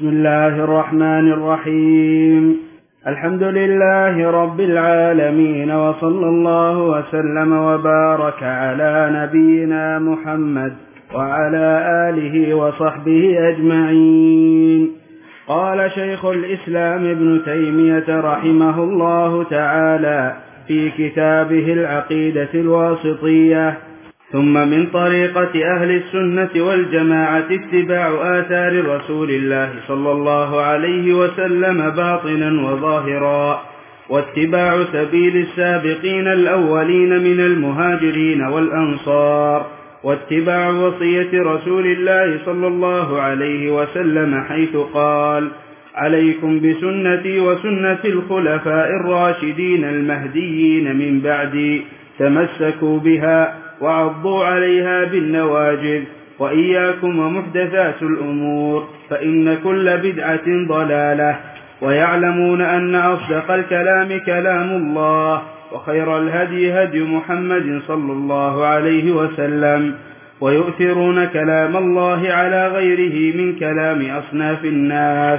بسم الله الرحمن الرحيم. الحمد لله رب العالمين، وصلى الله وسلم وبارك على نبينا محمد وعلى آله وصحبه أجمعين. قال شيخ الإسلام ابن تيمية رحمه الله تعالى في كتابه العقيدة الواسطية: ثم من طريقة أهل السنة والجماعة اتباع آثار رسول الله صلى الله عليه وسلم باطنا وظاهرا، واتباع سبيل السابقين الأولين من المهاجرين والأنصار، واتباع وصية رسول الله صلى الله عليه وسلم حيث قال: عليكم بسنتي وسنة الخلفاء الراشدين المهديين من بعدي، تمسكوا بها وعضوا عليها بالنواجذ، وإياكم ومحدثات الأمور، فإن كل بدعة ضلالة. ويعلمون أن أصدق الكلام كلام الله، وخير الهدي هدي محمد صلى الله عليه وسلم، ويؤثرون كلام الله على غيره من كلام أصناف الناس،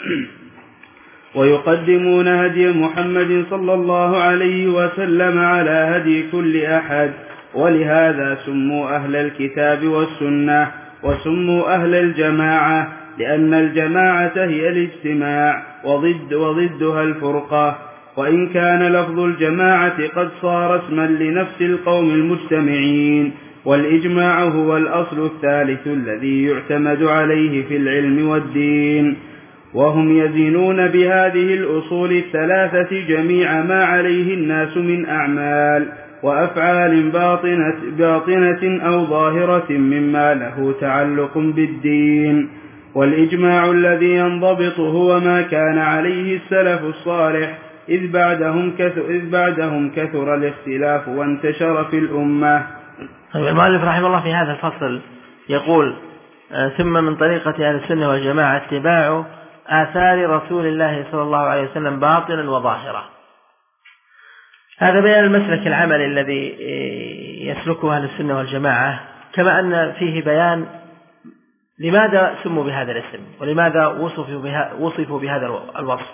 ويقدمون هدي محمد صلى الله عليه وسلم على هدي كل أحد. ولهذا سموا أهل الكتاب والسنة، وسموا أهل الجماعة، لأن الجماعة هي الاجتماع، وضدها الفرقة. وإن كان لفظ الجماعة قد صار اسما لنفس القوم المجتمعين، والإجماع هو الأصل الثالث الذي يعتمد عليه في العلم والدين. وهم يزنون بهذه الأصول الثلاثة جميع ما عليه الناس من أعمال وأفعال باطنة أو ظاهرة مما له تعلق بالدين. والإجماع الذي ينضبط هو ما كان عليه السلف الصالح، إذ بعدهم كثر الاختلاف وانتشر في الأمة. المؤلف رحمه الله في هذا الفصل يقول: ثم من طريقة أهل السنة والجماعة اتباع آثار رسول الله صلى الله عليه وسلم باطنا وظاهرا. هذا بيان المسلك العمل الذي يسلكه أهل السنة والجماعة، كما أن فيه بيان لماذا سموا بهذا الاسم ولماذا وصفوا بهذا الوصف.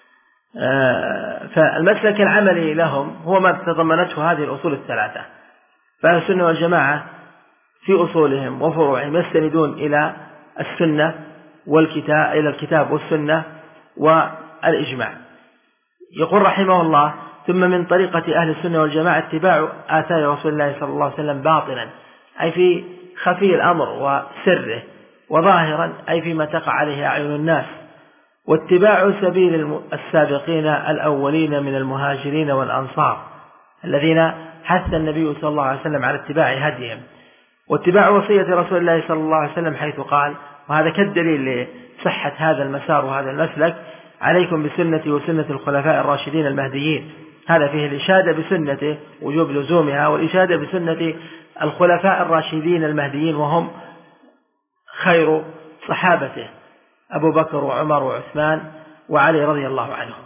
فالمسلك العملي لهم هو ما تضمنته هذه الأصول الثلاثة. فأهل السنة والجماعة في أصولهم وفروعهم يستندون إلى السنة والكتاب، إلى الكتاب والسنة والإجماع. يقول رحمه الله: ثم من طريقة أهل السنة والجماعة اتباع آثار رسول الله صلى الله عليه وسلم باطنا، أي في خفي الأمر وسره، وظاهرا أي فيما تقع عليه أعين الناس، واتباع سبيل السابقين الأولين من المهاجرين والأنصار الذين حث النبي صلى الله عليه وسلم على اتباع هديهم، واتباع وصية رسول الله صلى الله عليه وسلم حيث قال، وهذا كالدليل لصحة هذا المسار وهذا المسلك: عليكم بسنتي وسنة الخلفاء الراشدين المهديين. هذا فيه الإشادة بسنته، وجوب لزومها، والإشادة بسنة الخلفاء الراشدين المهديين، وهم خير صحابته: أبو بكر وعمر وعثمان وعلي رضي الله عنهم.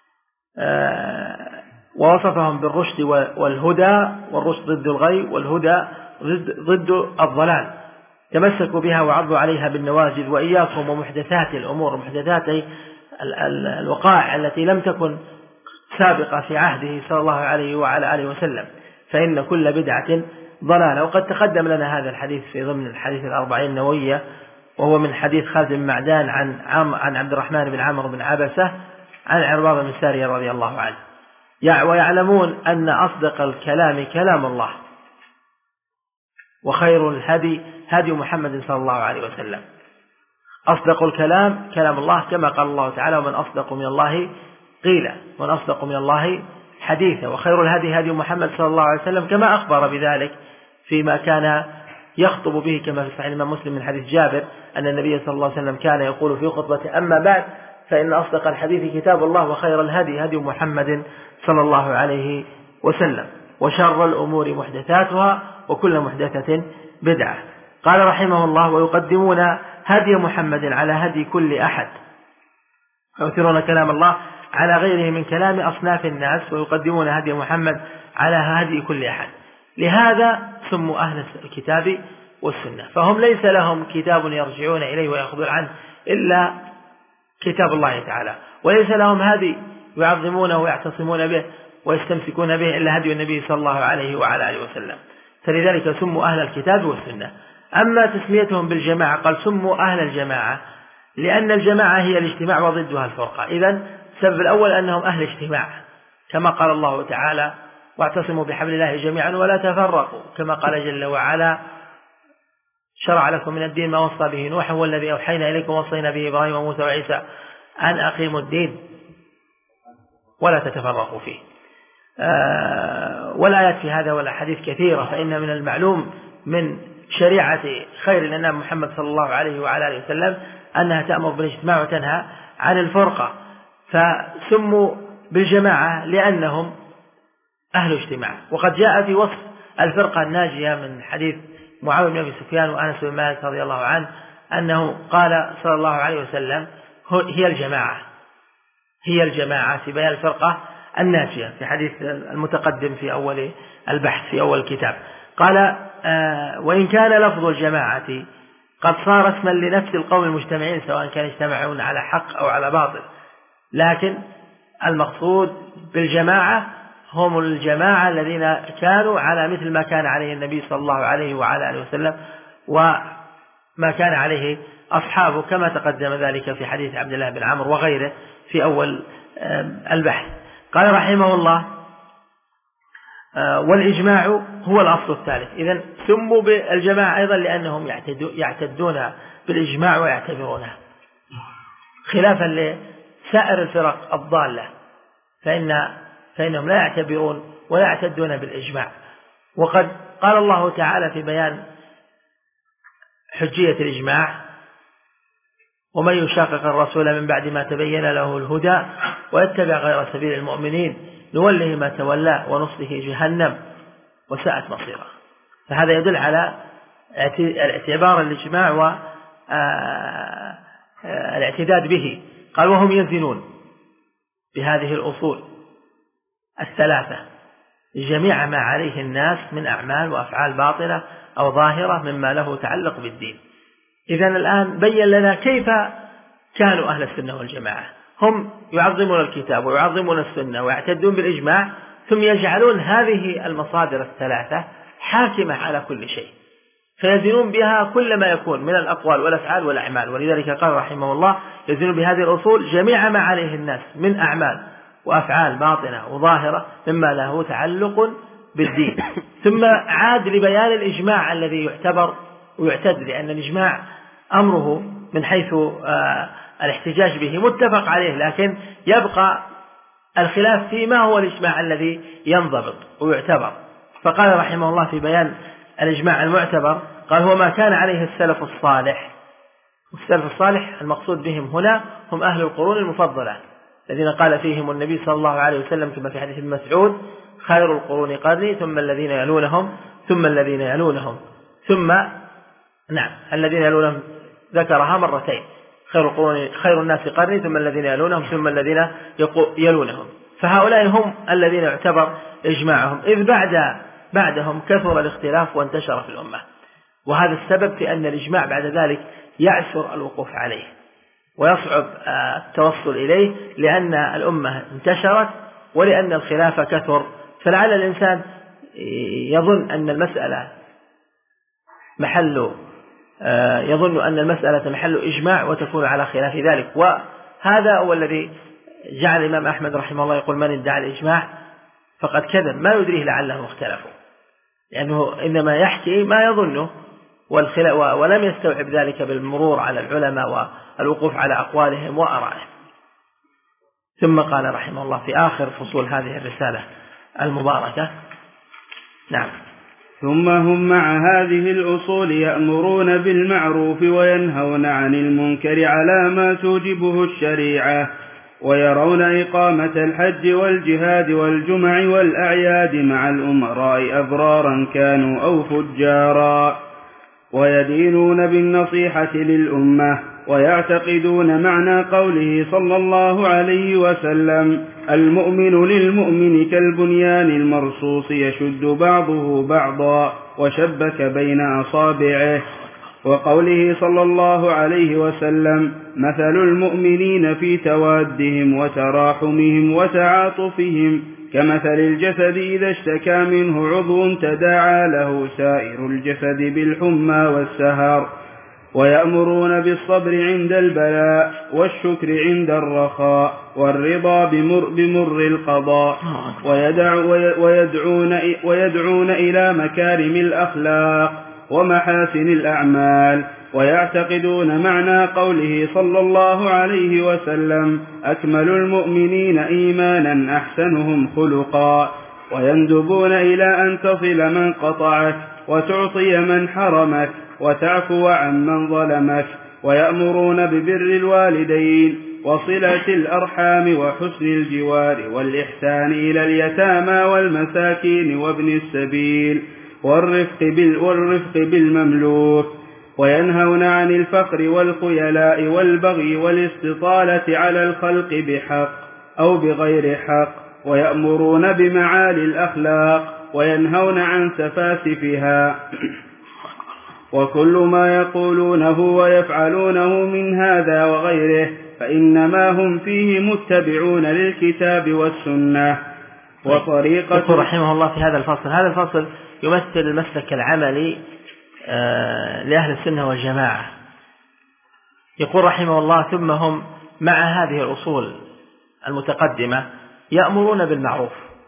ووصفهم بالرشد والهدى، والرشد ضد الغي، والهدى ضد الضلال. تمسكوا بها وعضوا عليها بالنواجذ، وإياكم ومحدثات الأمور، محدثات الوقائع التي لم تكن سابقة في عهده صلى الله عليه وعلى آله وسلم، فإن كل بدعة ضلالة. وقد تقدم لنا هذا الحديث في ضمن الحديث 40 النووية، وهو من حديث خالد بن معدان عن عبد الرحمن بن عمرو بن عبسة عن عرباض بن سارية رضي الله عنه. ويعلمون أن أصدق الكلام كلام الله، وخير الهدي هدي محمد صلى الله عليه وسلم. أصدق الكلام كلام الله، كما قال الله تعالى: ومن أصدق من الله قيلا، ومن أصدق من الله حديثا. وخير الهدي هدي محمد صلى الله عليه وسلم، كما أخبر بذلك فيما كان يخطب به، كما في صحيح الإمام مسلم من حديث جابر أن النبي صلى الله عليه وسلم كان يقول في خطبته: أما بعد فإن أصدق الحديث كتاب الله، وخير الهدي هدي محمد صلى الله عليه وسلم، وشر الأمور محدثاتها، وكل محدثة بدعة. قال رحمه الله: ويقدمون هدي محمد على هدي كل أحد، ويؤثرون كلام الله على غيره من كلام أصناف الناس، ويقدمون هدي محمد على هدي كل أحد. لهذا سموا أهل الكتاب والسنة، فهم ليس لهم كتاب يرجعون إليه ويأخذون عنه إلا كتاب الله تعالى، وليس لهم هدي يعظمونه ويعتصمون به ويستمسكون به إلا هدي النبي صلى الله عليه وعلى آله وسلم، فلذلك سموا أهل الكتاب والسنة. أما تسميتهم بالجماعة قال سموا أهل الجماعة لأن الجماعة هي الاجتماع وضدها الفرقة. إذن السبب الأول أنهم أهل اجتماع، كما قال الله تعالى واعتصموا بحبل الله جميعا ولا تفرقوا، كما قال جل وعلا شرع لكم من الدين ما وصى به نوح والذي أوحينا إليكم وصينا به إبراهيم وموسى وعيسى أن أقيموا الدين ولا تتفرقوا فيه. والآيات في هذا والأحاديث كثيرة، فإن من المعلوم من شريعة خير الأنام محمد صلى الله عليه وعلى آله وسلم أنها تأمر بالاجتماع وتنهى عن الفرقة، فسموا بالجماعة لأنهم أهل اجتماع. وقد جاء في وصف الفرقة الناجية من حديث معاوية بن أبي سفيان وأنس بن مالك رضي الله عنه أنه قال صلى الله عليه وسلم هي الجماعة في بيان الفرقة الناجية في حديث المتقدم في أول البحث في أول الكتاب. قال وإن كان لفظ الجماعة قد صار اسما لنفس القوم المجتمعين سواء كانوا يجتمعون على حق أو على باطل، لكن المقصود بالجماعة هم الجماعة الذين كانوا على مثل ما كان عليه النبي صلى الله عليه وعلى آله وسلم وما كان عليه أصحابه، كما تقدم ذلك في حديث عبد الله بن عمرو وغيره في أول البحث. قال رحمه الله والإجماع هو الأصل الثالث. إذن سموا بالجماعة أيضا لأنهم يعتدون بالإجماع ويعتبرونه، خلافا لسائر الفرق الضالة فإنهم لا يعتبرون ولا يعتدون بالإجماع. وقد قال الله تعالى في بيان حجية الإجماع ومن يشاقق الرسول من بعد ما تبين له الهدى ويتبع غير سبيل المؤمنين نوله ما تولى ونصله جهنم وساءت مصيره. فهذا يدل على الاعتبار الإجماع والاعتداد به. قال وهم يزنون بهذه الأصول الثلاثة جميع ما عليه الناس من أعمال وأفعال باطلة أو ظاهرة مما له تعلق بالدين. إذن الآن بين لنا كيف كانوا أهل السنة والجماعة، هم يعظمون الكتاب ويعظمون السنة ويعتدون بالإجماع، ثم يجعلون هذه المصادر الثلاثة حاكمة على كل شيء، فيزنون بها كل ما يكون من الأقوال والأفعال والأعمال. ولذلك قال رحمه الله يزنون بهذه الأصول جميع ما عليه الناس من أعمال وأفعال باطنة وظاهرة مما له تعلق بالدين. ثم عاد لبيان الإجماع الذي يعتبر ويعتد، لأن الإجماع أمره من حيث الاحتجاج به متفق عليه، لكن يبقى الخلاف في ما هو الإجماع الذي ينضبط ويعتبر. فقال رحمه الله في بيان الإجماع المعتبر قال هو ما كان عليه السلف الصالح. والسلف الصالح المقصود بهم هنا هم أهل القرون المفضلة الذين قال فيهم النبي صلى الله عليه وسلم كما في حديث ابن مسعود خير القرون قرني ثم الذين يلونهم ثم الذين يلونهم ثم الذين يلونهم ذكرها مرتين، خير الناس قرني ثم الذين يلونهم ثم الذين يلونهم. فهؤلاء هم الذين يعتبر إجماعهم، إذ بعدهم كثر الاختلاف وانتشر في الأمة، وهذا السبب في أن الإجماع بعد ذلك يعسر الوقوف عليه ويصعب التوصل إليه، لأن الأمة انتشرت ولأن الخلاف كثر. فلعل الإنسان يظن أن المسألة محل إجماع وتكون على خلاف ذلك، وهذا هو الذي جعل الإمام أحمد رحمه الله يقول من ادعى الإجماع فقد كذب، ما يدريه لعلهم اختلفوا، لأنه إنما يحكي ما يظنه ولم يستوعب ذلك بالمرور على العلماء والوقوف على أقوالهم وآرائهم. ثم قال رحمه الله في آخر فصول هذه الرسالة المباركة ثم هم مع هذه الأصول يأمرون بالمعروف وينهون عن المنكر على ما توجبه الشريعة، ويرون إقامة الحج والجهاد والجمع والأعياد مع الأمراء أبرارا كانوا أو فجارا، ويدينون بالنصيحة للأمة، ويعتقدون معنى قوله صلى الله عليه وسلم المؤمن للمؤمن كالبنيان المرصوص يشد بعضه بعضا وشبك بين أصابعه، وقوله صلى الله عليه وسلم: مثل المؤمنين في توادهم وتراحمهم وتعاطفهم كمثل الجسد إذا اشتكى منه عضو تداعى له سائر الجسد بالحمى والسهر. ويأمرون بالصبر عند البلاء والشكر عند الرخاء والرضا بمر القضاء، ويدعون إلى مكارم الأخلاق ومحاسن الأعمال، ويعتقدون معنى قوله صلى الله عليه وسلم: أكمل المؤمنين إيمانا أحسنهم خلقا، ويندبون إلى أن تصل من قطعك وتعطي من حرمك وتعفو عن من ظلمك، ويأمرون ببر الوالدين وصلة الأرحام وحسن الجوار والإحسان إلى اليتامى والمساكين وابن السبيل والرفق بالمملوك، وينهون عن الفقر والخيلاء والبغي والاستطالة على الخلق بحق أو بغير حق، ويأمرون بمعالي الأخلاق وينهون عن سفاسفها. وكل ما يقولونه ويفعلونه من هذا وغيره فإنما هم فيه متبعون للكتاب والسنة وطريقة. يقول رحمه الله في هذا الفصل يمثل المسلك العملي لأهل السنة والجماعة. يقول رحمه الله: ثم هم مع هذه الأصول المتقدمة يأمرون بالمعروف،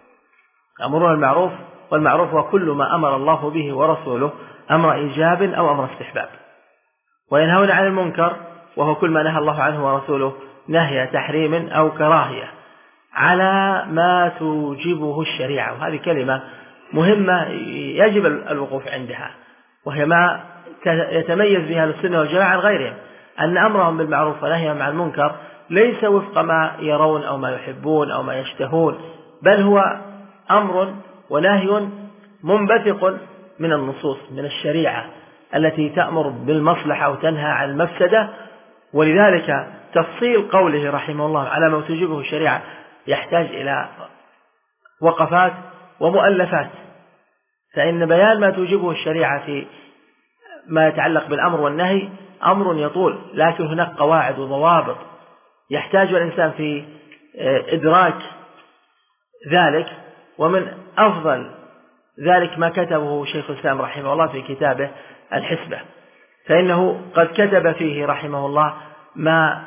والمعروف هو كل ما أمر الله به ورسوله أمر إيجاب أو أمر استحباب، وينهون عن المنكر وهو كل ما نهى الله عنه ورسوله نهي تحريم أو كراهية على ما توجبه الشريعة. وهذه كلمة مهمة يجب الوقوف عندها، وهي ما يتميز بها السنة والجماعة عن غيرهم، أن أمرهم بالمعروف ونهيهم عن المنكر ليس وفق ما يرون أو ما يحبون أو ما يشتهون، بل هو أمر ونهي منبثق من النصوص من الشريعة التي تأمر بالمصلحة وتنهى عن المفسدة. ولذلك تفصيل قوله رحمه الله على ما توجبه الشريعة يحتاج إلى وقفات ومؤلفات، فإن بيان ما توجبه الشريعة في ما يتعلق بالأمر والنهي أمر يطول، لكن هناك قواعد وضوابط يحتاج الإنسان في إدراك ذلك. ومن أفضل ذلك ما كتبه شيخ الإسلام رحمه الله في كتابه الحسبة، فإنه قد كتب فيه رحمه الله ما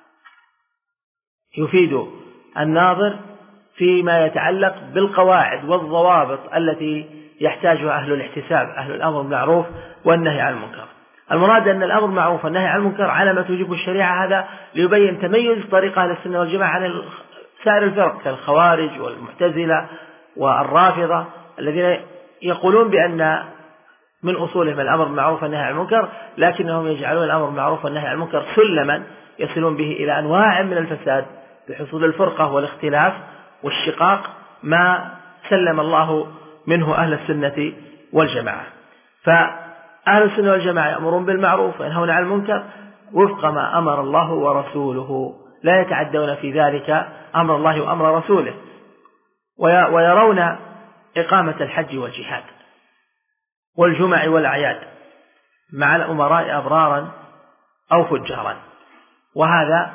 يفيد الناظر فيما يتعلق بالقواعد والضوابط التي يحتاجها أهل الاحتساب، أهل الأمر بالمعروف والنهي عن المنكر. المراد أن الأمر بالمعروف والنهي عن المنكر على ما توجبه الشريعة، هذا ليبين تميز طريقة أهل السنة والجماعة عن سائر الفرق كالخوارج والمعتزلة والرافضة الذين يقولون بأن من أصولهم الأمر بالمعروف والنهي عن المنكر، لكنهم يجعلون الأمر بالمعروف والنهي عن المنكر سلما يصلون به إلى أنواع من الفساد بحصول الفرقة والاختلاف والشقاق، ما سلم الله منه أهل السنة والجماعة. فأهل السنة والجماعة يأمرون بالمعروف وينهون عن المنكر وفق ما أمر الله ورسوله، لا يتعدون في ذلك أمر الله وأمر رسوله، ويرون إقامة الحج والجهاد والجمع والأعياد مع الأمراء أبرارا أو فجارا، وهذا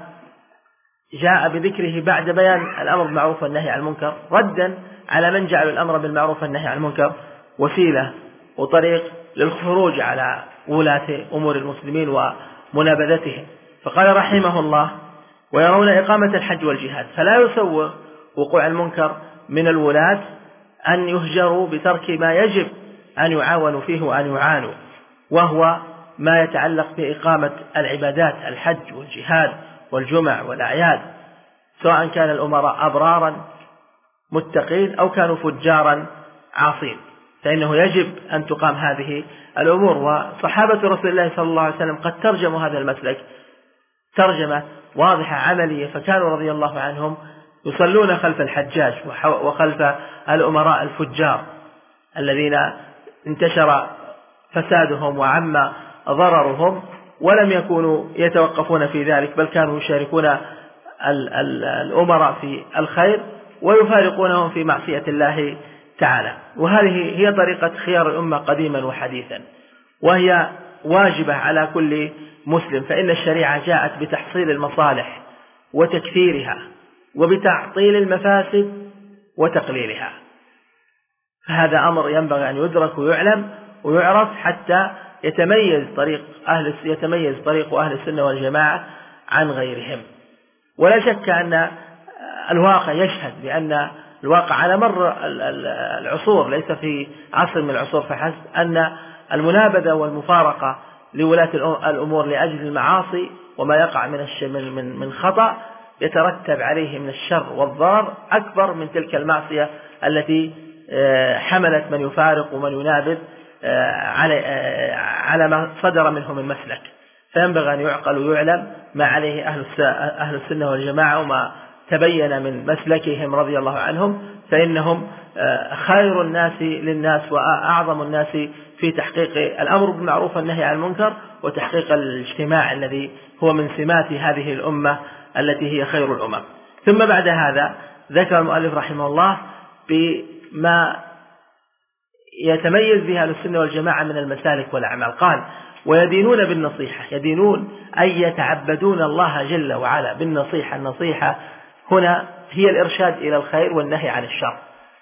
جاء بذكره بعد بيان الأمر بالمعروف والنهي عن المنكر، ردا على من جعل الأمر بالمعروف والنهي عن المنكر وسيلة وطريق للخروج على ولاة أمور المسلمين ومنابذتهم. فقال رحمه الله: ويرون إقامة الحج والجهاد، فلا يسوغ وقوع المنكر من الولاة أن يهجروا بترك ما يجب أن يعاونوا فيه وأن يعانوا، وهو ما يتعلق بإقامة العبادات الحج والجهاد والجمع والأعياد، سواء كان الأمراء أبرارا متقين أو كانوا فجارا عاصين، فإنه يجب أن تقام هذه الأمور. وصحابة رسول الله صلى الله عليه وسلم قد ترجموا هذا المسلك ترجمة واضحة عملية، فكانوا رضي الله عنهم يصلون خلف الحجاج وخلف الأمراء الفجار الذين انتشر فسادهم وعم ضررهم، ولم يكونوا يتوقفون في ذلك، بل كانوا يشاركون الأمراء في الخير ويفارقونهم في معصية الله تعالى. وهذه هي طريقة خيار الأمة قديما وحديثا، وهي واجبة على كل مسلم، فإن الشريعة جاءت بتحصيل المصالح وتكثيرها وبتعطيل المفاسد وتقليلها، فهذا أمر ينبغي أن يدرك ويعلم ويعرف حتى يتميز طريق أهل السنة والجماعة عن غيرهم. ولا شك أن الواقع يشهد بأن الواقع على مر العصور، ليس في عصر من العصور فحسب، أن المنابذة والمفارقة لولاة الأمور لأجل المعاصي وما يقع من خطأ يترتب عليه من الشر والضرر أكبر من تلك المعصية التي حملت من يفارق ومن ينابذ على ما صدر منه من مسلك. فينبغي أن يعقل ويعلم ما عليه أهل السنة والجماعة وما تبين من مسلكهم رضي الله عنهم، فإنهم خير الناس للناس وأعظم الناس في تحقيق الأمر بالمعروف والنهي عن المنكر وتحقيق الاجتماع الذي هو من سمات هذه الأمة التي هي خير الأمم. ثم بعد هذا ذكر المؤلف رحمه الله بما يتميز بها أهل السنة والجماعة من المسالك والأعمال. قال: ويدينون بالنصيحة، يدينون أي يتعبدون الله جل وعلا بالنصيحة. النصيحة هنا هي الإرشاد إلى الخير والنهي عن الشر،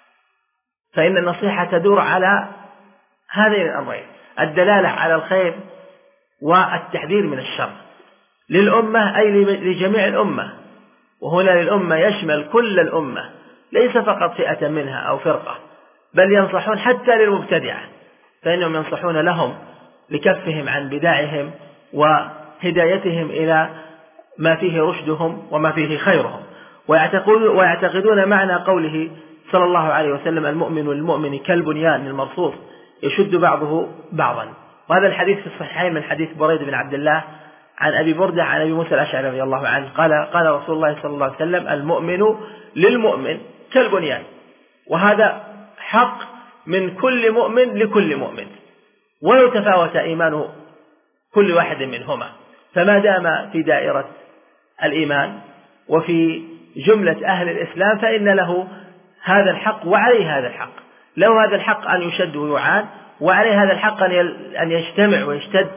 فإن النصيحة تدور على هذين الأمرين: الدلالة على الخير والتحذير من الشر للأمة، أي لجميع الأمة، وهنا للأمة يشمل كل الأمة، ليس فقط فئة منها أو فرقة، بل ينصحون حتى للمبتدعة، فإنهم ينصحون لهم لكفهم عن بدعهم وهدايتهم إلى ما فيه رشدهم وما فيه خيرهم. ويعتقدون معنى قوله صلى الله عليه وسلم: المؤمن للمؤمن كالبنيان المرصوص يشد بعضه بعضا. وهذا الحديث في الصحيحين من حديث بريد بن عبد الله عن أبي بردة عن أبي موسى الأشعري رضي الله عنه قال رسول الله صلى الله عليه وسلم: المؤمن للمؤمن كالبنيان. وهذا حق من كل مؤمن لكل مؤمن، ولو تفاوت إيمان كل واحد منهما، فما دام في دائرة الإيمان وفي جملة أهل الإسلام فإن له هذا الحق وعليه هذا الحق، له هذا الحق أن يشد ويعان، وعليه هذا الحق أن يجتمع ويشتد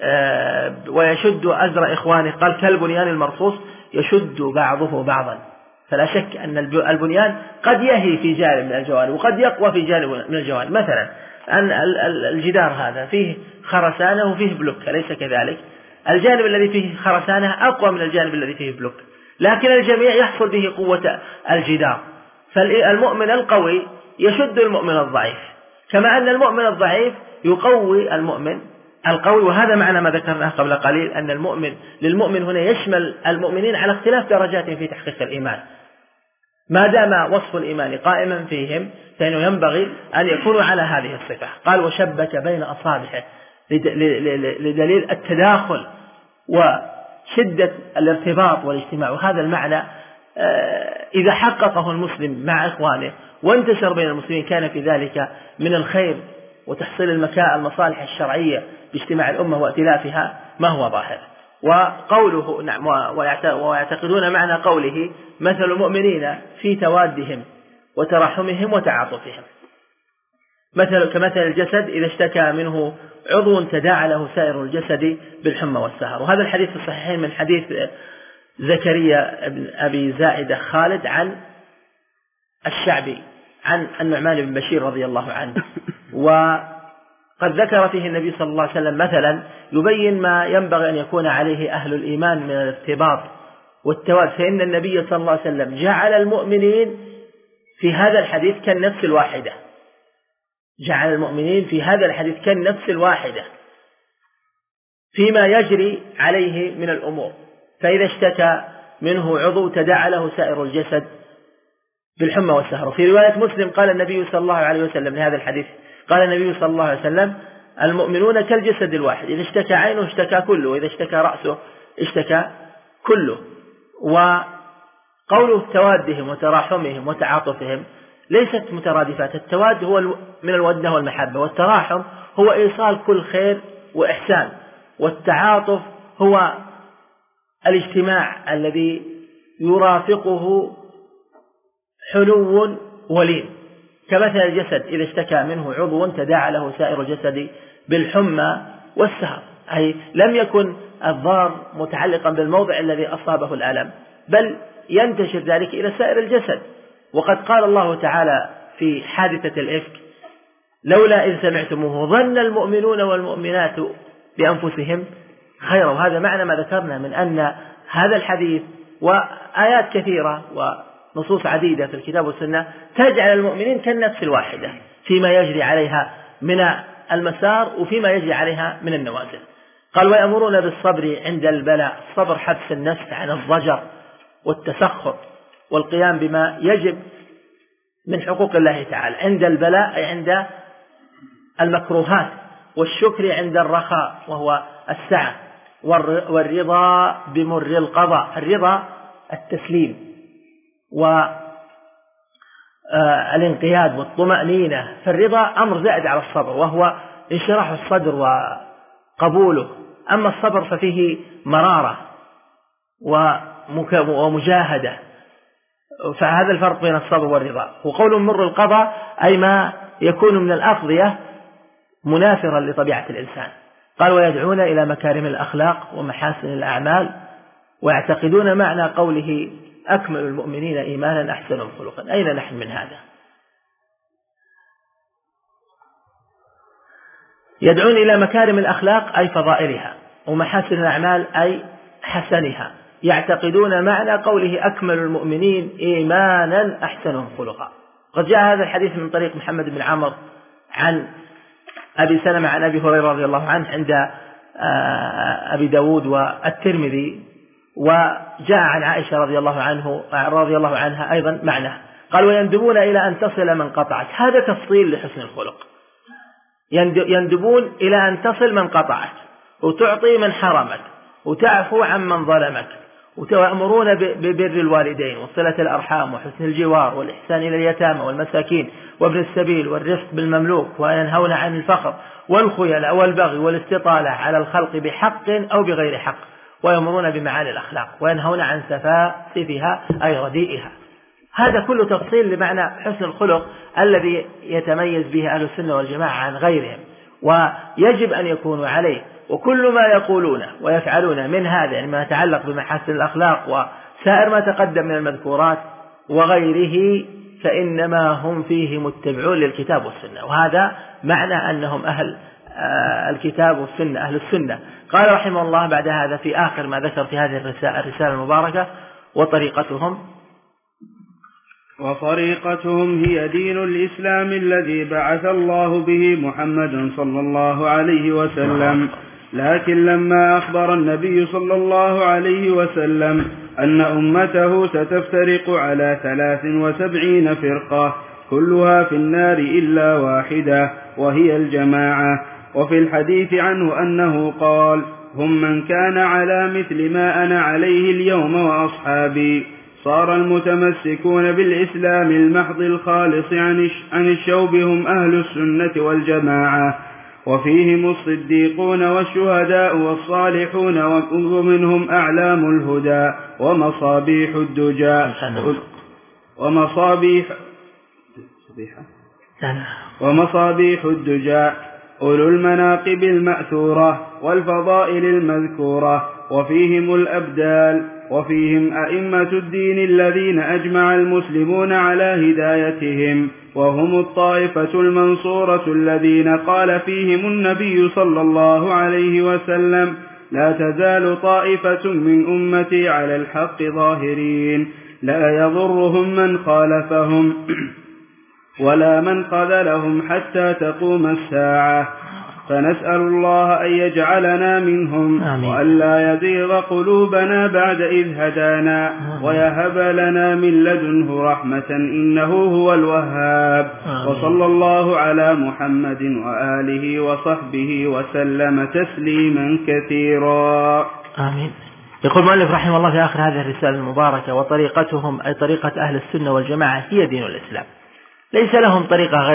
ويشد أزر إخوانه. قال: كالبنيان المرصوص يشد بعضه بعضا. فلا شك أن البنيان قد يهي في جانب من الجوانب وقد يقوى في جانب من الجوانب. مثلا أن الجدار هذا فيه خرسانة وفيه بلوك، أليس كذلك؟ الجانب الذي فيه خرسانة أقوى من الجانب الذي فيه بلوك، لكن الجميع يحصل به قوة الجدار. فالمؤمن القوي يشد المؤمن الضعيف، كما أن المؤمن الضعيف يقوي المؤمن القوي. وهذا معنى ما ذكرناه قبل قليل، أن المؤمن للمؤمن هنا يشمل المؤمنين على اختلاف درجاتهم في تحقيق الإيمان. ما دام وصف الإيمان قائما فيهم فإنه ينبغي أن يكونوا على هذه الصفة. قال: وشبك بين أصابعه، لدليل التداخل وشدة الارتباط والاجتماع. وهذا المعنى إذا حققه المسلم مع إخوانه وانتشر بين المسلمين كان في ذلك من الخير وتحصيل المصالح الشرعية باجتماع الأمة وائتلافها ما هو ظاهر. وقوله نعم، ويعتقدون معنى قوله: مثل المؤمنين في توادهم وترحمهم وتعاطفهم كمثل الجسد إذا اشتكى منه عضو تداعى له سائر الجسد بالحمى والسهر. وهذا الحديث في الصحيحين من حديث زكريا بن أبي زائدة خالد عن الشعبي عن النعمان بن بشير رضي الله عنه. وقد ذكر فيه النبي صلى الله عليه وسلم مثلا يبين ما ينبغي أن يكون عليه أهل الإيمان من الارتباط والتواد. فإن النبي صلى الله عليه وسلم جعل المؤمنين في هذا الحديث كالنفس الواحدة، جعل المؤمنين في هذا الحديث كالنفس الواحدة فيما يجري عليه من الأمور. فإذا اشتكى منه عضو تداعى له سائر الجسد بالحمى والسهر. في رواية مسلم قال النبي صلى الله عليه وسلم لهذا الحديث، قال النبي صلى الله عليه وسلم: المؤمنون كالجسد الواحد، إذا اشتكى عينه اشتكى كله، وإذا اشتكى رأسه اشتكى كله. وقوله توادهم وتراحمهم وتعاطفهم ليست مترادفات. التواد هو من الودة والمحبة، والتراحم هو إيصال كل خير وإحسان، والتعاطف هو الاجتماع الذي يرافقه حنو ولين. كمثل الجسد إذا اشتكى منه عضو تداعى له سائر الجسد بالحمى والسهر. أي لم يكن الضار متعلقا بالموضع الذي أصابه الألم، بل ينتشر ذلك إلى سائر الجسد. وقد قال الله تعالى في حادثة الإفك: لولا إذ سمعتموه ظن المؤمنون والمؤمنات بأنفسهم خيرا. وهذا معنى ما ذكرنا من أن هذا الحديث وآيات كثيرة ونصوص عديدة في الكتاب والسنة تجعل المؤمنين كالنفس الواحدة فيما يجري عليها من المسار وفيما يجري عليها من النوازل. قال: ويأمرون بالصبر عند البلاء. الصبر حبس النفس عن الضجر والتسخط والقيام بما يجب من حقوق الله تعالى عند البلاء، أي عند المكروهات، والشكر عند الرخاء وهو السعة، والرضا بمر القضاء. الرضا التسليم والانقياد والطمأنينة، فالرضا أمر زائد على الصبر وهو انشراح الصدر وقبوله. أما الصبر ففيه مرارة ومجاهدة، فهذا الفرق بين الصبر والرضا. وقول مر القضاء أي ما يكون من الأقضية منافرا لطبيعة الإنسان. قال: ويدعون إلى مكارم الأخلاق ومحاسن الأعمال، ويعتقدون معنى قوله: أكمل المؤمنين إيمانا أحسنهم خلقا. أين نحن من هذا؟ يدعون إلى مكارم الأخلاق أي فضائلها، ومحاسن الأعمال أي حسنها. يعتقدون معنى قوله: أكمل المؤمنين إيمانا أحسنهم خلقا. قد جاء هذا الحديث من طريق محمد بن عمرو عن أبي سلمة عن أبي هريرة رضي الله عنه عند أبي داود والترمذي، وجاء عن عائشة رضي الله عنها أيضا معناه. قال: ويندبون إلى أن تصل من قطعك. هذا تفصيل لحسن الخلق. يندبون إلى أن تصل من قطعك، وتعطي من حرمك، وتعفو عن من ظلمك، وتأمرون ببر الوالدين وصلة الأرحام وحسن الجوار والإحسان إلى اليتامى والمساكين وابن السبيل والرفق بالمملوك، وينهون عن الفقر والخيلاء والبغي والاستطالة على الخلق بحق أو بغير حق، ويأمرون بمعالي الأخلاق، وينهون عن سفاسفها أي رديئها. هذا كله تفصيل لمعنى حسن الخلق الذي يتميز به أهل السنة والجماعة عن غيرهم، ويجب أن يكونوا عليه. وكل ما يقولونه ويفعلونه من هذا، يعني ما يتعلق بمحاسن الأخلاق وسائر ما تقدم من المذكورات وغيره، فإنما هم فيه متبعون للكتاب والسنة. وهذا معنى أنهم أهل الكتاب والسنة، أهل السنة. قال رحمه الله بعد هذا في آخر ما ذكر في هذه الرسالة المباركة: وطريقتهم هي دين الإسلام الذي بعث الله به محمد صلى الله عليه وسلم. لكن لما أخبر النبي صلى الله عليه وسلم أن أمته ستفترق على 73 فرقة كلها في النار إلا واحدة وهي الجماعة. وفي الحديث عنه أنه قال: هم من كان على مثل ما أنا عليه اليوم وأصحابي. صار المتمسكون بالإسلام المحض الخالص عن الشوب هم أهل السنة والجماعة، وفيهم الصديقون والشهداء والصالحون، ومنهم أعلام الهدى ومصابيح الدجى ومصابيح الدجى أولو المناقب المأثورة والفضائل المذكورة. وفيهم الأبدال، وفيهم أئمة الدين الذين أجمع المسلمون على هدايتهم، وهم الطائفة المنصورة الذين قال فيهم النبي صلى الله عليه وسلم: لا تزال طائفة من أمتي على الحق ظاهرين لا يضرهم من خالفهم ولا من خذلهم حتى تقوم الساعة. فنسأل الله أن يجعلنا منهم، وأن لا يزيغ قلوبنا بعد إذ هدانا، ويهب لنا من لدنه رحمة إنه هو الوهاب. وصلى الله على محمد وآله وصحبه وسلم تسليما كثيرا. آمين. يقول المؤلف رحمه الله في آخر هذه الرسالة المباركة: وطريقتهم أي طريقة أهل السنة والجماعة هي دين الإسلام. ليس لهم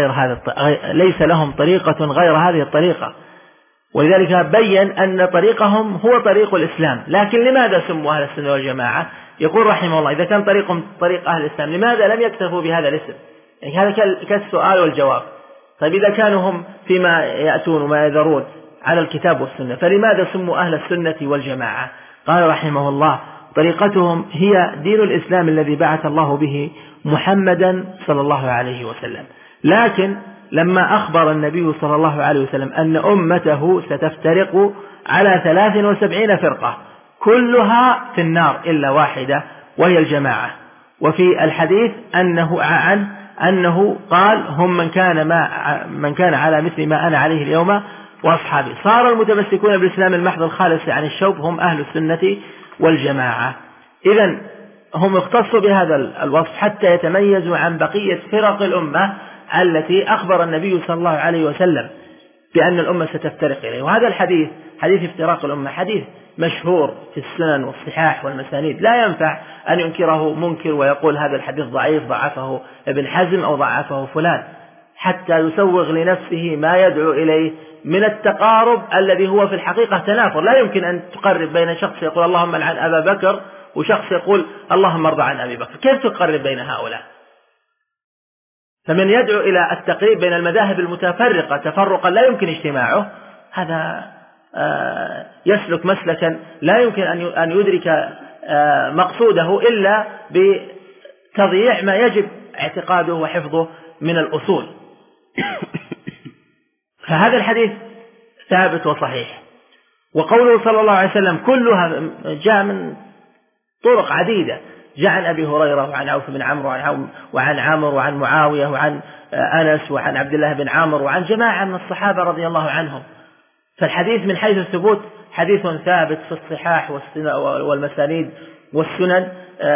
طريقة غير هذه الطريقة. ولذلك بين أن طريقهم هو طريق الإسلام. لكن لماذا سموا أهل السنة والجماعة؟ يقول رحمه الله: إذا كان طريقهم طريق أهل الإسلام لماذا لم يكتفوا بهذا الاسم؟ يعني هذا كالسؤال والجواب. طيب إذا كانوا هم فيما يأتون وما يذرون على الكتاب والسنة. فلماذا سموا أهل السنة والجماعة؟ قال رحمه الله: طريقتهم هي دين الإسلام الذي بعث الله به محمدا صلى الله عليه وسلم. لكن لما أخبر النبي صلى الله عليه وسلم أن أمته ستفترق على 73 فرقة كلها في النار إلا واحدة وهي الجماعة، وفي الحديث أنه قال: هم من كان على مثل ما أنا عليه اليوم وأصحابي. صار المتمسكون بالإسلام المحض الخالص عن الشوب هم أهل السنة والجماعة. إذن هم اختصوا بهذا الوصف حتى يتميزوا عن بقية فرق الأمة التي أخبر النبي صلى الله عليه وسلم بأن الأمة ستفترق إليه. وهذا الحديث، حديث افتراق الأمة، حديث مشهور في السنن والصحاح والمسانيد، لا ينفع أن ينكره منكر ويقول هذا الحديث ضعيف، ضعفه ابن حزم أو ضعفه فلان، حتى يسوغ لنفسه ما يدعو إليه من التقارب الذي هو في الحقيقة تنافر. لا يمكن أن تقرب بين شخص يقول اللهم لعن أبا بكر وشخص يقول اللهم ارضى عن أبي بكر، كيف تقرب بين هؤلاء؟ فمن يدعو إلى التقريب بين المذاهب المتفرقة تفرقا لا يمكن اجتماعه، هذا يسلك مسلكا لا يمكن أن يدرك مقصوده إلا بتضييع ما يجب اعتقاده وحفظه من الأصول. فهذا الحديث ثابت وصحيح. وقوله صلى الله عليه وسلم كلها جاء من طرق عديدة، جاء عن أبي هريرة وعن عوف بن عمرو وعن عامر وعن معاوية وعن أنس وعن عبد الله بن عامر وعن جماعة من الصحابة رضي الله عنهم. فالحديث من حيث الثبوت حديث ثابت في الصحاح والمسانيد والسنن.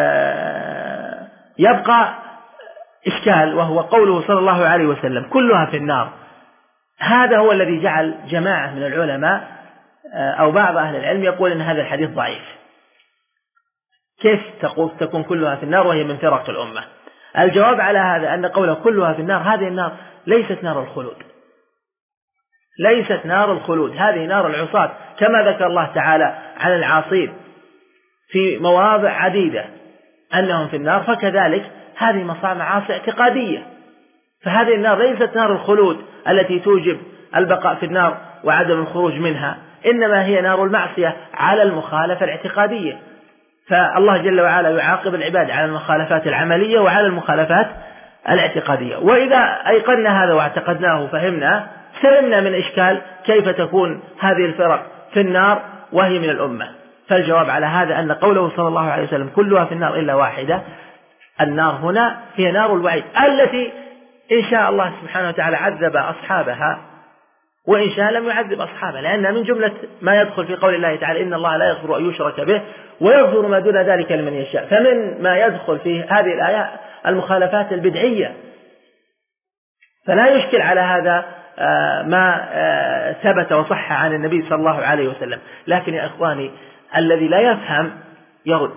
يبقى إشكال، وهو قوله صلى الله عليه وسلم كلها في النار. هذا هو الذي جعل جماعة من العلماء أو بعض أهل العلم يقول أن هذا الحديث ضعيف. كيف تكون كلها في النار وهي من فرق الأمة؟ الجواب على هذا أن قوله كلها في النار، هذه النار ليست نار الخلود، ليست نار الخلود، هذه نار العصاة، كما ذكر الله تعالى عن العاصين في مواضع عديدة أنهم في النار، فكذلك هذه معاصي اعتقادية. فهذه النار ليست نار الخلود التي توجب البقاء في النار وعدم الخروج منها، إنما هي نار المعصية على المخالفة الاعتقادية. فالله جل وعلا يعاقب العباد على المخالفات العملية وعلى المخالفات الاعتقادية. وإذا أيقنا هذا واعتقدناه فهمنا، سلمنا من إشكال كيف تكون هذه الفرق في النار وهي من الأمة. فالجواب على هذا أن قوله صلى الله عليه وسلم كلها في النار إلا واحدة، النار هنا هي نار الوعيد التي إن شاء الله سبحانه وتعالى عذب أصحابها وإن شاء لم يعذب أصحابها، لأنها من جملة ما يدخل في قول الله تعالى إن الله لا يغفر أن يشرك به ويغفر ما دون ذلك لمن يشاء. فمن ما يدخل في هذه الآية المخالفات البدعية. فلا يشكل على هذا ما ثبت وصح عن النبي صلى الله عليه وسلم. لكن يا إخواني، الذي لا يفهم يرد،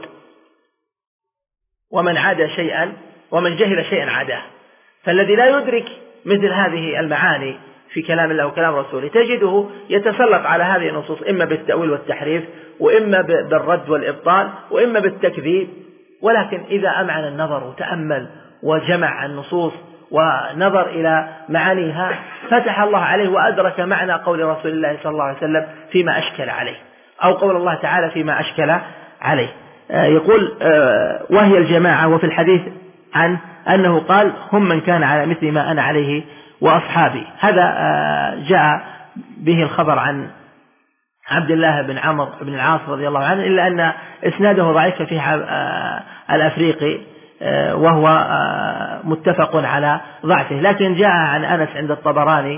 ومن عاد شيئا ومن جهل شيئا عاداه. فالذي لا يدرك مثل هذه المعاني في كلام الله وكلام رسوله تجده يتسلط على هذه النصوص إما بالتأويل والتحريف، وإما بالرد والإبطال، وإما بالتكذيب. ولكن إذا أمعن النظر وتأمل وجمع النصوص ونظر إلى معانيها فتح الله عليه وأدرك معنى قول رسول الله صلى الله عليه وسلم فيما أشكل عليه، أو قول الله تعالى فيما أشكل عليه. يقول وهي الجماعة. وفي الحديث عن أنه قال هم من كان على مثل ما أنا عليه وأصحابي. هذا جاء به الخبر عن عبد الله بن عمرو بن العاص رضي الله عنه، إلا أن إسناده ضعيف فيه الأفريقي وهو متفق على ضعفه، لكن جاء عن أنس عند الطبراني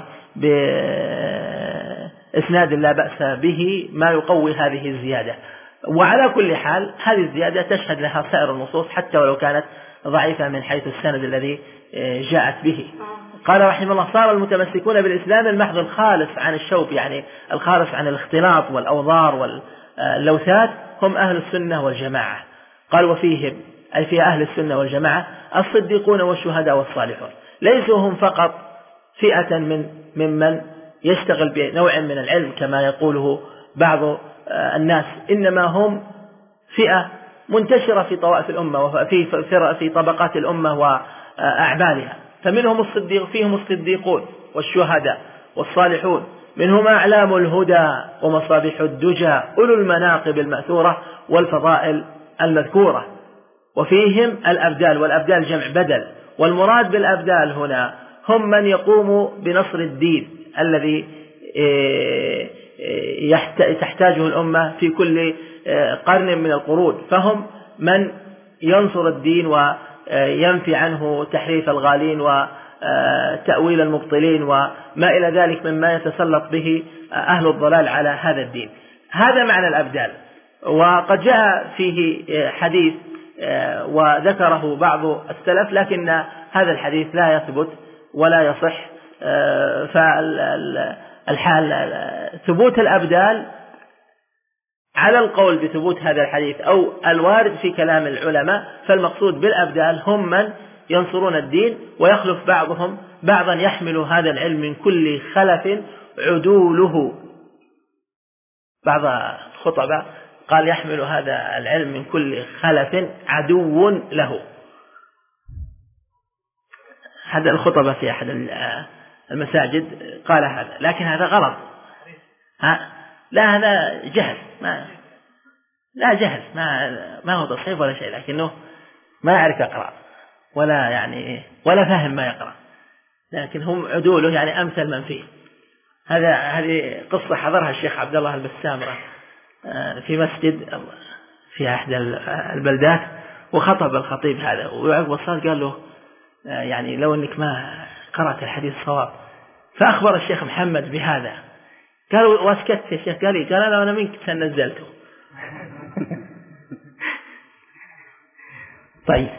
بإسناد لا بأس به ما يقوي هذه الزيادة. وعلى كل حال هذه الزيادة تشهد لها سائر النصوص حتى ولو كانت ضعيفة من حيث السند الذي جاءت به. قال رحمه الله صار المتمسكون بالإسلام المحض الخالص عن الشوب، يعني الخالص عن الاختلاط والأوضار واللوثات، هم أهل السنة والجماعة. قال وفيهم أي في أهل السنة والجماعة الصديقون والشهداء والصالحون، ليسوا هم فقط فئة ممن يشتغل بنوع من العلم كما يقوله بعض الناس، إنما هم فئة منتشرة في طوائف الأمة وفي طبقات الأمة وأعبالها. فمنهم فيهم الصديقون والشهداء والصالحون منهم أعلام الهدى ومصابيح الدجى أولو المناقب المأثورة والفضائل المذكورة. وفيهم الأبدال، والأبدال جمع بدل، والمراد بالأبدال هنا هم من يقوم بنصر الدين الذي تحتاجه الأمة في كل قرن من القرون، فهم من ينصر الدين وينفي عنه تحريف الغالين وتأويل المبطلين وما إلى ذلك مما يتسلط به أهل الضلال على هذا الدين. هذا معنى الأبدال. وقد جاء فيه حديث وذكره بعض السلف، لكن هذا الحديث لا يثبت ولا يصح. فالحال ثبوت الأبدال على القول بثبوت هذا الحديث أو الوارد في كلام العلماء، فالمقصود بالأبدال هم من ينصرون الدين ويخلف بعضهم بعضا، يحمل هذا العلم من كل خلف عدوله. بعض الخطباء قال يحمل هذا العلم من كل خلف عدو له. هذا الخطبة في أحد المساجد قال هذا، لكن هذا غلط. لا، هذا جهل، لا جهل، ما هو تصحيف ولا شيء، لكنه ما يعرف يقرأ ولا فهم ما يقرأ، لكن هم عدوله يعني أمثل من فيه. هذه قصة حضرها الشيخ عبد الله البسامرة في مسجد في أحد البلدات، وخطب الخطيب هذا، وعقب الصلاة قال له يعني لو أنك ما قرأت الحديث صواب. فأخبر الشيخ محمد بهذا، قالوا واسكت يا شيخ، قال أنا منك تنزلته. طيب.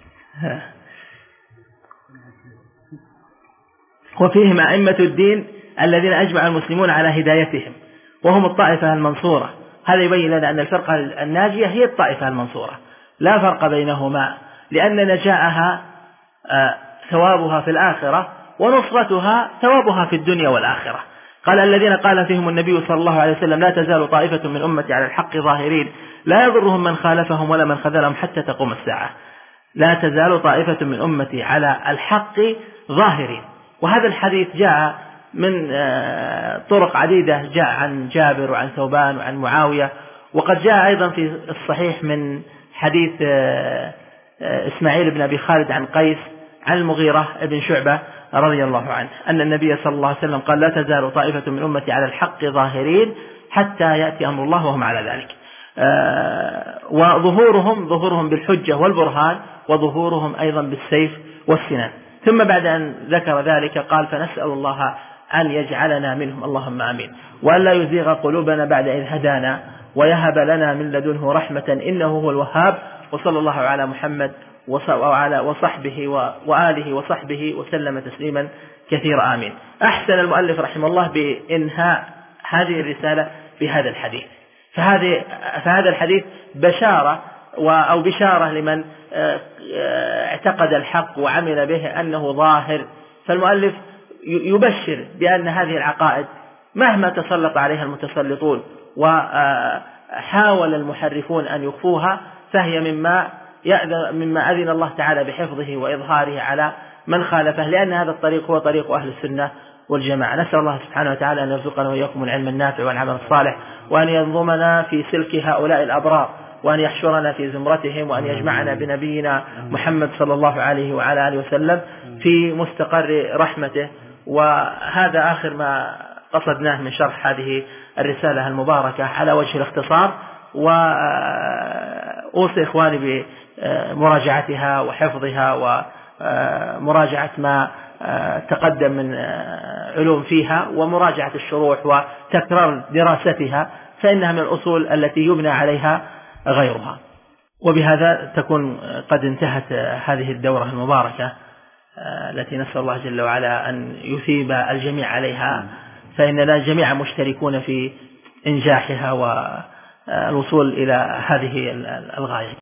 وفيهم أئمة الدين الذين أجمع المسلمون على هدايتهم وهم الطائفة المنصورة. هذا يبين لنا أن الفرقة الناجية هي الطائفة المنصورة، لا فرق بينهما، لأن نجاءها ثوابها في الآخرة ونصرتها ثوابها في الدنيا والآخرة. قال الذين قال فيهم النبي صلى الله عليه وسلم لا تزال طائفة من أمتي على الحق ظاهرين لا يضرهم من خالفهم ولا من خذلهم حتى تقوم الساعة. لا تزال طائفة من أمتي على الحق ظاهرين. وهذا الحديث جاء من طرق عديدة، جاء عن جابر وعن ثوبان وعن معاوية، وقد جاء أيضا في الصحيح من حديث إسماعيل بن أبي خالد عن قيس عن المغيرة بن شعبة رضي الله عنه أن النبي صلى الله عليه وسلم قال لا تزال طائفة من أمتي على الحق ظاهرين حتى يأتي أمر الله وهم على ذلك. وظهورهم بالحجة والبرهان، وظهورهم أيضا بالسيف والسنان. ثم بعد أن ذكر ذلك قال فنسأل الله أن يجعلنا منهم، اللهم آمين، وأن لا يزيغ قلوبنا بعد إذ هدانا ويهب لنا من لدنه رحمة إنه هو الوهاب. وصلى الله على محمد وعلى وصحبه وآله وصحبه وسلم تسليما كثيرا، آمين. أحسن المؤلف رحمه الله بإنهاء هذه الرسالة بهذا الحديث. فهذا الحديث بشارة أو بشارة لمن اعتقد الحق وعمل به أنه ظاهر. فالمؤلف يبشر بأن هذه العقائد مهما تسلط عليها المتسلطون وحاول المحرفون أن يخفوها، فهي مما أذن الله تعالى بحفظه وإظهاره على من خالفه، لأن هذا الطريق هو طريق أهل السنة والجماعة. نسأل الله سبحانه وتعالى أن يرزقنا وإياكم العلم النافع والعمل الصالح، وأن ينظمنا في سلك هؤلاء الأبرار، وأن يحشرنا في زمرتهم، وأن يجمعنا بنبينا محمد صلى الله عليه وعلى آله وسلم في مستقر رحمته. وهذا آخر ما قصدناه من شرح هذه الرسالة المباركة على وجه الاختصار، وأوصي إخواني بمراجعتها وحفظها ومراجعة ما تقدم من علوم فيها، ومراجعة الشروح وتكرار دراستها، فإنها من الأصول التي يبنى عليها غيرها. وبهذا تكون قد انتهت هذه الدورة المباركة التي نسأل الله جل وعلا أن يثيب الجميع عليها، فإننا جميعا مشتركون في إنجاحها والوصول إلى هذه الغاية.